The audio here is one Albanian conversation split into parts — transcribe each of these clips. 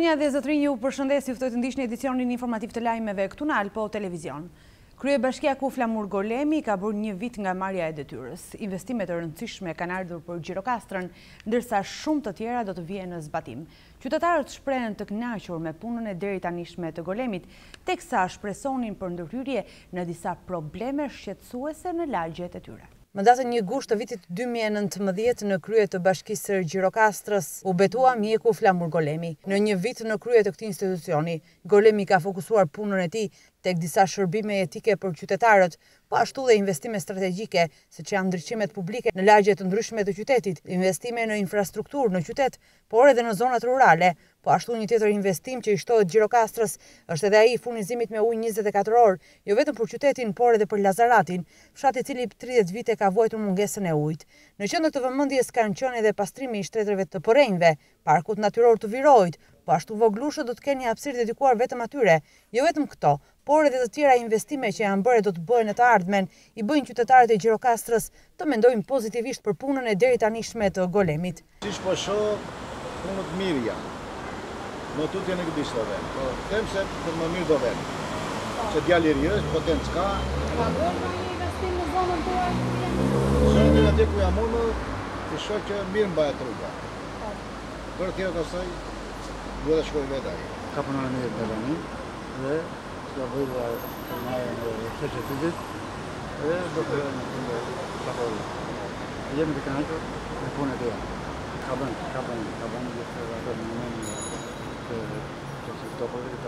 Zonja dhe zotrinj, ju përshëndes, ju ftoj të ndiqni edicionin informativ të lajmeve këtu në Alpo Televizion. Kryebashkiaku Flamur Golemi ka bërë një vit nga marrja e detyrës. Investimet e rëndësishme kanë ardhur për Gjirokastrën, ndërsa shumë të tjera do të vijnë në zbatim. Qytetarët shprehen të kënaqur me punën e deri tanishme të Golemit, teksa shpresonin për ndërhyrje në disa probleme shqetësuese në lagjet e tyre. Më datën 1 gusht të vitit 2019 në krye të bashkisë së Gjirokastrës u betua mjeku Flamur Golemi. Në një vit në krye të këtij institucioni, Golemi ka fokusuar punën e tij tek disa shërbime etike për qytetarët, po ashtu dhe investime strategjike, siç janë ndriçimet publike në lagje të ndryshme të qytetit, investime në infrastrukturë në qytet, por edhe në zonat rurale. Po ashtu një tjetër investim që i shtohet Gjirokastrës është edhe ai i furnizimit me ujë 24 orë, jo vetëm për qytetin, por edhe për Lazaratin, fshat i cili 30 vite ka vuajtur mungesën e ujit. Në qendër të vëmendjes kanë qenë edhe pastrimi i shtretrave të Porrenjve, parkut natyror të Virojit, po ashtu voglushët do të kenë një hapësirë dedikuar vetëm atyre. Jo vetëm këto, por edhe të tjera investime që janë bërë do të bëhen në të ardhmen, i bëjnë qytetarët e Gjirokastrës të mendojnë pozitivisht për punën e deri tanishme të Golemit. Siç po shoh, punët mirë janë. Në tutje në këtë shtove. Po them se për më mirë do vjen. Se djali i ri është, potencë ka. Ka bërë një investim në zonën tuaj? Zonën atje ku jam unë, i shoh që mirë mbahet rruga. Për tjerë pastaj duhet të shkoj vetë ai. Ka punuar mirë me tani dhe ka vëlla të marrë në societetit dhe do të në shkollë. Jemi të kënaqur me punën e tij. Ka bën gjithë ato në moment të stopojë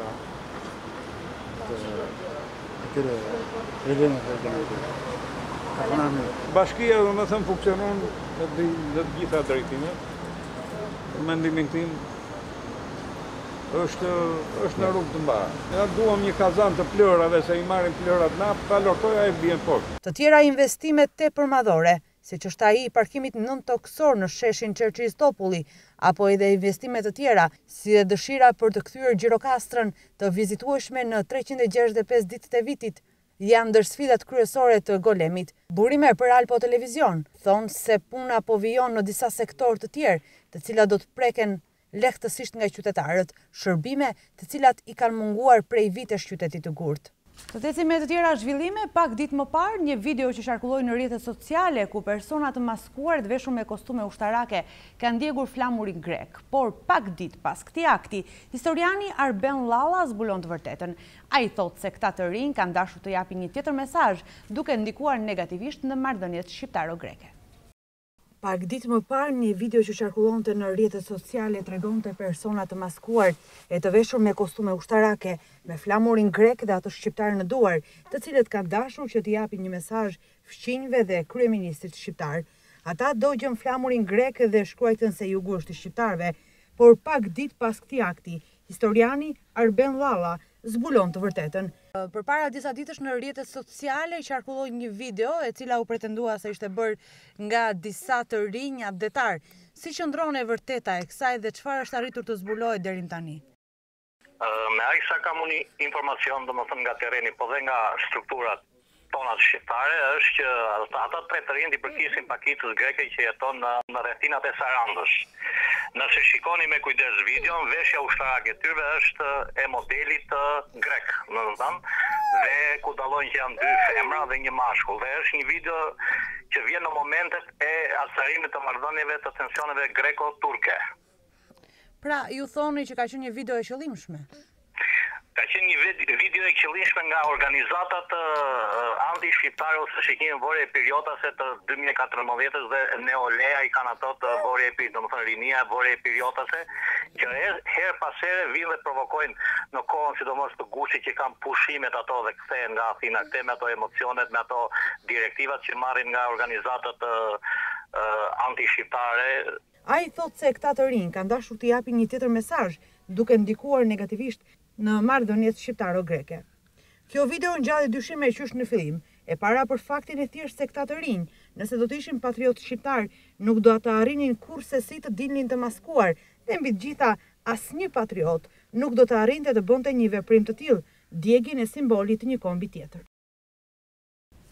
të këre revene të gjënë. Bashkia dhe më thëmë funksionon në gjitha drejtimet. Mendimin tim është në rrugë të mbarë. Ne duam një kazan të plërave, se i marrin plërat na, ta lortoja e bjen poshtë. Të tjera investimet tepër madhore, siç është ai i parkimit nëntoksor në sheshin Çerçiztopulli, apo edhe investimet të tjera, si dhe dëshira për të kthyer Gjirokastrën të vizitueshme në 365 ditët e vitit, janë ndër sfidat kryesore të Golemit. Burime për Alpo Televizion thonë se puna po vijon në disa sektorë të tjerë, të cilat do të preken lehtësisht nga qytetarët, shërbime të cilat i kanë munguar prej vitesh qytetit të Gurt. Të ecim me të tjera zhvillime, pak ditë më parë, një video që qarkulloi në rrjetet sociale ku persona të maskuar të veshur me kostume ushtarake kanë ndjekur flamurin grek. Por pak ditë pas këtij akti, historiani Arben Llalla zbulon të vërtetën. Ai thotë se këta të rinj kanë dashur të japin një tjetër mesazh, duke ndikuar negativisht në marrëdhëniet shqiptaro-greke. Pak ditë më parë, një video që qarkullonte në rrjetet sociale tregonte persona të maskuar e të veshur me kostume ushtarake, me flamurin grek dhe atë shqiptar në duar, të cilët kanë dashur që t'i japin një mesazh fqinjve dhe kryeministit shqiptar. Ata dogjën flamurin grek dhe shkruajtën se jugu është i shqiptarëve, por pak ditë pas këtij akti, historiani Arben Llalla zbulon të vërtetën. Përpara disa ditësh në rrjetet sociale qarkulloi një video e cila u pretendua se ishte bërë nga disa të rinj abdetar. Si qëndron e vërteta e kësaj dhe çfarë është arritur të zbulohet deri tani? Me aq sa kam unë informacion, domethënë nga terreni, po dhe nga strukturat tona shqiptare, është që ata tre të rinj i përkisin pakicës greke që jeton në rrethinat e Sarandës. Nëse shikoni me kujdes videon, veshja ushtarake e tyre është e modelit grek, domethënë, dhe ku dallojnë që janë 2 femra dhe një mashkull. Dhe është një video që vjen në momentet e asarimit të marrëdhënieve të tensioneve greko-turke. Pra, ju thoni që ka qenë një video e qëllimshme? Ka qenë një video e qëllimshme nga organizatat anti-shqiptare ose shikimin vorje periotase të 2014 dhe Neolea i kanë ato të vorje periotase, domethënë rinia e vorje periotase, që her pas here vinë dhe provokojnë në kohën sidomos të Guçit që kanë pushimet ato dhe kthehen nga Athina, kthehen me ato emocionet, me ato direktivat që marrin nga organizatat anti-shqiptare. Ai thotë se këta të rinj kanë dashur të japin një tjetër mesazh, duke ndikuar negativisht në marrëdhëniet shqiptaro-greke. Kjo video ngjalli dyshime e qysh në fillim, e para për faktin e thjesht se këta të rinj, nëse do të ishin patriotë shqiptar, nuk do ata arrinin kurrë si të dilnin të maskuar, dhe mbi të gjitha asnjë patriot nuk do të arrinte të bënte një veprim të tillë, djegjen e simbolit të një kombi tjetër.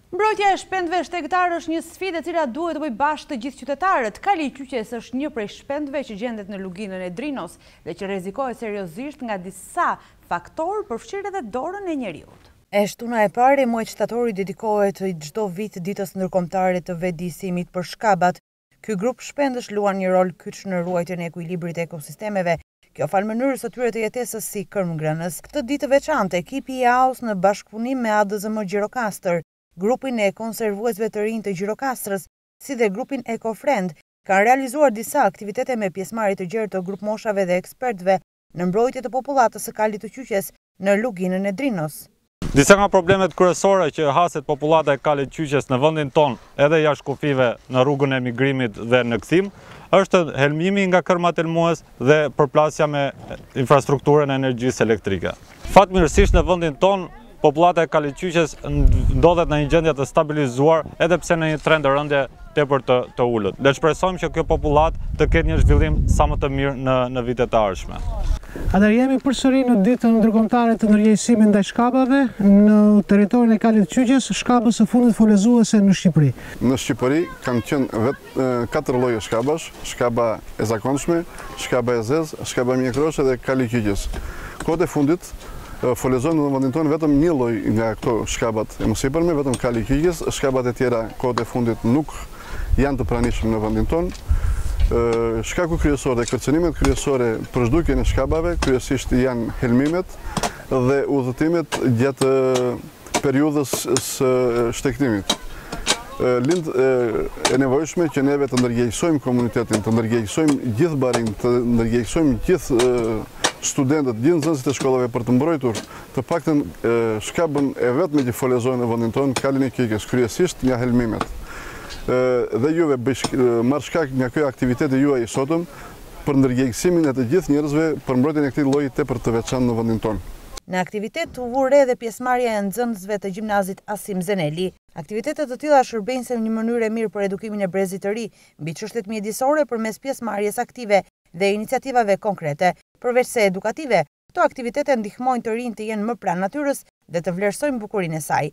Mbrojtja e shpendëve shtegetar është një sfidë e cila duhet të bëjë bashkë të gjithë qytetarët. Kali Qyqes është një prej shpendëve që gjendet në luginën e Drinos dhe që rrezikohet seriozisht nga disa faktorë, përfshirë edhe dorën e njeriut. Shtuna e parë e muajit shtator dedikohet çdo vit ditës ndërkombëtare të vetëdijësimit për shkabat. Ky grup shpendësh luan një rol kyç në ruajtjen e ekuilibrit të ekosistemeve. Kjo fal mënyrës së tyre të jetesës si kërmngrënës. Këtë ditë veçantë, ekipi i AOS në bashkëpunim me ADZM Gjirokastër, grupin e konservuesve të rinj të Gjirokastrës, si dhe grupin EcoFriend, kanë realizuar disa aktivitete me pjesëmarrje të gjerë të grup moshave dhe ekspertëve në mbrojtje të popullatës së Kalit të Qyqes në luginën e Drinos. Disa nga problemet kryesore që haset popullata e Kalit Qyqes në vendin ton, edhe jashtë kufive në rrugën e migrimit dhe në kthim, është helmimi nga kërmat elmues dhe përplasja me infrastrukturën e energjisë elektrike. Fatmirësisht në vendin ton, popullata e Kalit Qyqes ndodhet në një gjendje të stabilizuar, edhe pse në një trend rëndje tepër të ulët. Le të shpresojmë që kjo popullat të ketë një zhvillim sa më të mirë në vitet e ardhshme. Atëherë jemi përsëri në ditën ndërkombëtare të ndërgjegjësimit ndaj shkapave në territorin e Kalit Qyqes, shkapës së fundit folezuese në Shqipëri. Në Shqipëri kanë qenë vetë 4 lloje shkabash: shkaba e zakonshme, shkaba e zezë, shkaba mjekroshe dhe Kali Qyqes. Kohët e fundit folezojnë në vendin tonë vetëm një lloj nga këto shkabat e mësipërme, vetëm Kali Qyqes. Shkabat e tjera kohët e fundit nuk janë të pranishëm në vendin tonë. Shkaku kryesor dhe kërcënimet kryesore për zhdukjen e shkabave kryesisht janë helmimet dhe udhëtimet gjatë periudhës së shtektimit. Lind e nevojshme që neve të ndërgjegjësojmë komunitetin, të ndërgjegjësojmë gjithë barin, të ndërgjegjësojmë gjithë studentët, gjithë nxënësit e shkollave për të mbrojtur të paktën shkabën e vetme që folezojnë në vendin tonë, Kalin e Qyqes, kryesisht nga helmimet. Dhe juve marrë shkak nga kjo aktiviteti juaj i sotëm për ndërgjegjësimin e të gjithë njerëzve për mbrojtjen e këtij lloji tepër të veçantë në vendin tonë. Në aktivitet u vure edhe pjesëmarrja e nxënësve të gjimnazit Asim Zeneli. Aktivitetet të tilla shërbejnë si një mënyrë e mirë për edukimin e brezit të ri mbi çështjet mjedisore përmes pjesëmarrjes aktive dhe iniciativave konkrete. Përveç se edukative, këto aktivitete ndihmojnë të rinj të jenë më pranë natyrës dhe të vlerësojnë bukurinë e saj.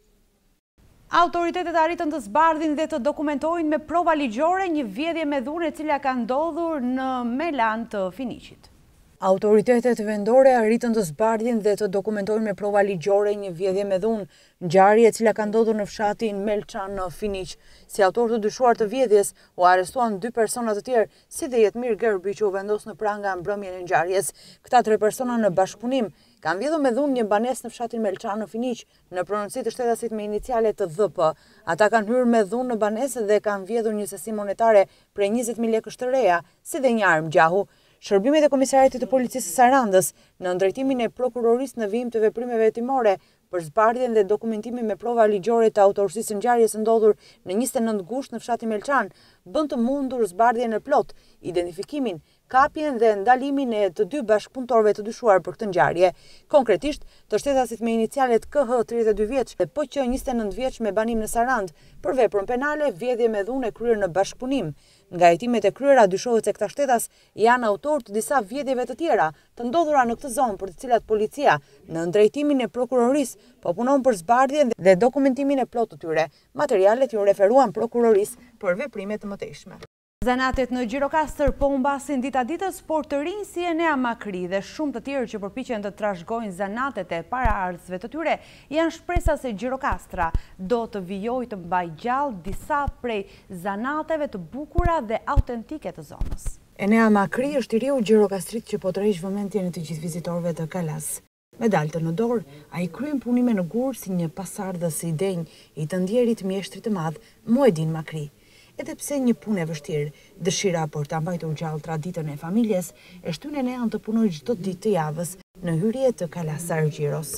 Autoritetet arritën të zbardhin dhe të dokumentojnë me prova ligjore një vjedhje me dhunë e cila ka ndodhur në Melan të Finiqit. Autoritetet vendore arritën të zbardhin dhe të dokumentojnë me prova ligjore një vjedhje me dhunë, ngjarje e cila ka ndodhur në fshatin Melçan në Finiq. Si autor të dyshuar të vjedhjes, u arrestuan 2 persona të tjerë, si dhe Jetmir Gerbi që u vendos në pranga mbrëmjen e ngjarjes. Këta 3 persona në bashkëpunim kanë vjedhur me dhunë një banesë në fshatin Melçan në Finiq, në pronësi të shtetasit me iniciale të dhp. Ata kanë hyrë me dhunë në banesë dhe kanë vjedhur një sesi monetare prej 20.000 lekësh të reja, si dhe një armë gjahu. Shërbimet e Komisariatit të Policisë së Sarandës në ndrejtimin e prokurorisë në vijim të veprimeve hetimore për zbardhjen dhe dokumentimin me prova ligjore të autorësisë së ngjarjes së ndodhur në 29 gusht në fshatin Melçan, bën të mundur zbardhjen e plot, identifikimin, kapjen dhe ndalimin e të 2 bashkëpunëtorëve të dyshuar për këtë ngjarje. Konkretisht, të shtetasit me inicialet KH 32 vjeç dhe PQ 29 vjeç me banim në Sarandë për veprën penale, vjedhje me dhunë e kryer në bashkëpunim. Nga hetimet e kryera dyshohet se këta shtetas janë autor të disa vjedhjeve të tjera të ndodhura në këtë zonë për të cilat policia në ndrejtimin e prokurorisë po punon për zbardhjen dhe dokumentimin e plotë të tyre. Materialet ju referuan prokurorisë për veprime të mëtejshme. Zanatet në Gjirokastër po humbasin dita ditës, por të rinj si Enea Makri dhe shumë të tjerë që përpiqen të trashëgojnë zanatet e paraardhësve të tyre janë shpresa se Gjirokastra do të vijojë të mbajë gjallë disa prej zanateve të bukura dhe autentike të zonës. Enea Makri është i riu gjirokastrit që po tërheq vëmendjen e të gjithë vizitorëve të Kalas. Me daltë në dorë, ai kryen punime në gur si një pasardhës i denj i të ndjerit mjeshtrit të madh Muedin Makri. Edhe pse një punë e vështirë, dëshira për ta mbajtur gjallë traditën e familjes e shtyn Enean të punojë çdo ditë të javës në hyrje të Kalas Argjiros.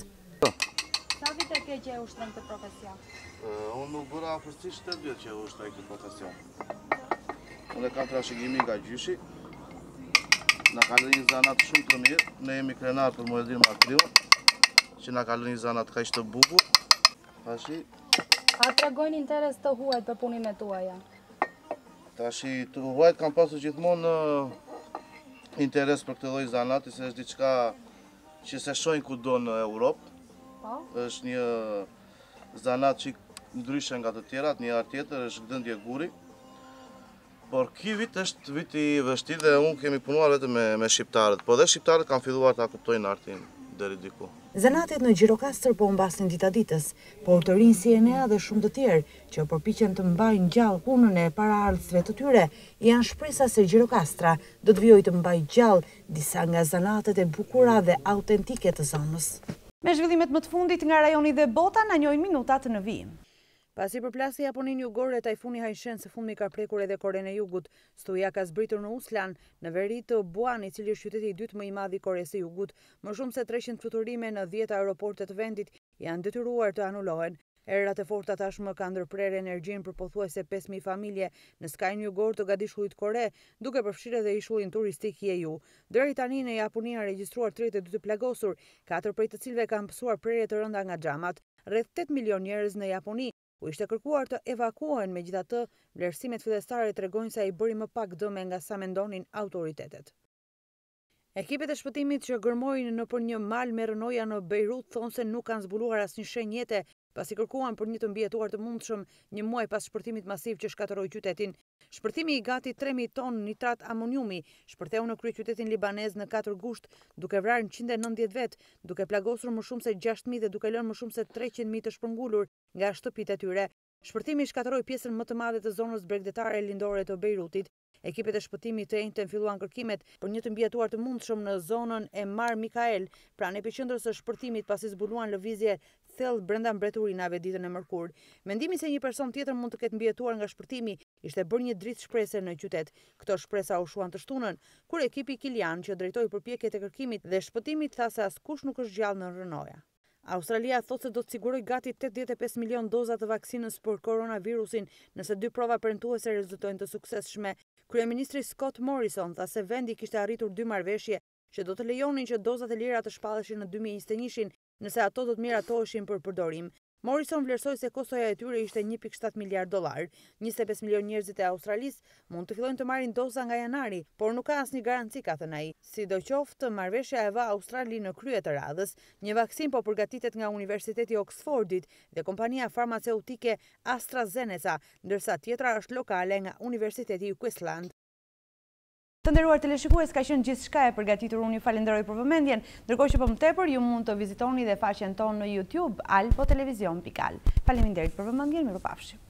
Sa vite ke që e ushtron këtë profesion? Unë nuk bëra afërsisht 7 vjet që e ushtroj këtë profesion. Unë kam trashëgimi nga gjyshi. Na ka lënë një zanat shumë të mirë. Ne jemi krenar për Muedin Makriun, që na ka lënë një zanat kaq të bukur. Tashi A tregojnë interes të huajt për punimet tuaja? Tashi të huajt kam pasur gjithmonë interes për këtë lloj zanati, se është diçka që se shohin kudo në Europë. Po? Është një zanat që ndryshe nga të tjerat, një arë tjetër është Gdëndje Guri. Por ky vit është viti i vështirë dhe unë kemi punuar vetëm me shqiptarët, po dhe shqiptarët kanë filluar ta kuptojnë artin deri diku. Zanatet në Gjirokastër po mbasin ditaditës, por të rinë si Enea dhe shumë të tjerë që përpiqen të mbajnë gjallë punën e paraardhësve të tyre, janë shpresa se Gjirokastra do të vijojë të mbajë gjallë disa nga zanatet e bukura dhe autentike të zonës. Me zhvillimet më të fundit nga rajoni dhe bota, na njojnë minutat në vijim. Pasi përplasi Japoninë jugore, tajfuni Haishen së fundmi ka prekur edhe Korenë e Jugut. Stuja ka zbritur në Uslan, në veri të Buan, i cili është qyteti i dytë më i madh i Koresë së Jugut. Më shumë se 300 fluturime në 10 aeroporte të vendit janë detyruar të anulohen. Errat e forta tashmë kanë ndërprerë energjinë për pothuajse 5000 familje në skajin jugor të Gadishullit Kore, duke përfshirë edhe ishullin turistik Jeju. Deri tani në Japoni janë regjistruar 32 të plagosur, 4 prej të cilëve kanë pësuar prerje të rënda nga xhamat. Rreth 8 milion njerëz në Japoni u ishte kërkuar të evakuohen, megjithatë, vlerësimet fillestare tregojnë se ai bëri më pak dëme nga sa mendonin autoritetet. Ekipet e shpëtimit që gërmojnë nëpër një mal me rënoja në Beirut thonë se nuk kanë zbuluar asnjë shenjë jete, pasi kërkuan për një të mbijetuar të mundshëm një muaj pas shpërtimit masiv që shkatërroi qytetin. Shpërtimi i gati 3000 ton nitrat amoniumi shpërtheu në kryeqytetin libanez në 4 gusht, duke vrarë 190 vet, duke plagosur më shumë se 6000 dhe duke lënë më shumë se 300.000 të shpërngulur nga shtëpitë e tyre. Shpërtimi shkatërroi pjesën më të madhe të zonës bregdetare lindore të Beirutit. Ekipet e shpëtimit të enjten filluan kërkimet për një të mbijetuar të mundshëm në zonën e Mar Mikael, pranë epiqendrës së shpërtimit, pasi zbuluan lëvizje thellë brenda mbretërinave ditën e mërkurë. Mendimi se një person tjetër mund të ketë mbijetuar nga shpërtimi ishte bërë një dritë shprese në qytet. Këto shpresa u shuan të shtunën, kur ekipi Kilian që drejtoi përpjekjet e kërkimit dhe shpëtimit tha se askush nuk është gjallë në rënoja. Australia thotë se do të sigurojë gati 85 milion doza të vaksinës për koronavirusin nëse 2 prova premtuese rezultojnë të suksesshme. Kryeministri Scott Morrison tha se vendi kishte arritur 2 marrëveshje që do të lejonin që dozat e lira të shpalleshin në 2021 nëse ato do të miratoheshin për përdorim. Morrison vlerësoi se kostoja e tyre ishte 1.7 miliard dollar. 25 milion njerëzit e Australisë mund të fillojnë të marrin doza nga janari, por nuk ka asnjë garanci, ka thënë ai. Sidoqoftë, marrëveshja e va Australi në krye të radhës. Një vaksin po përgatitet nga Universiteti i Oxfordit dhe kompania farmaceutike AstraZeneca, ndërsa tjetra është lokale nga Universiteti i Queensland. Të nderuar teleshikues, ka qenë gjithçka e përgatitur. Unë ju falenderoj për vëmendjen, ndërkohë që për më tepër ju mund të vizitoni dhe faqen tonë në YouTube alpotelevizion.al. Faleminderit për vëmendjen, mirupafshim.